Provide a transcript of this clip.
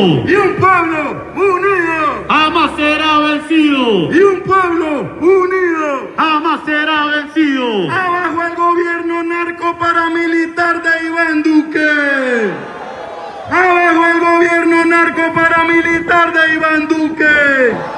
y un pueblo unido jamás será vencido, y un pueblo unido. jamás será vencido. Abajo el gobierno narco paramilitar de Iván Duque. Abajo el gobierno narco paramilitar de Iván Duque.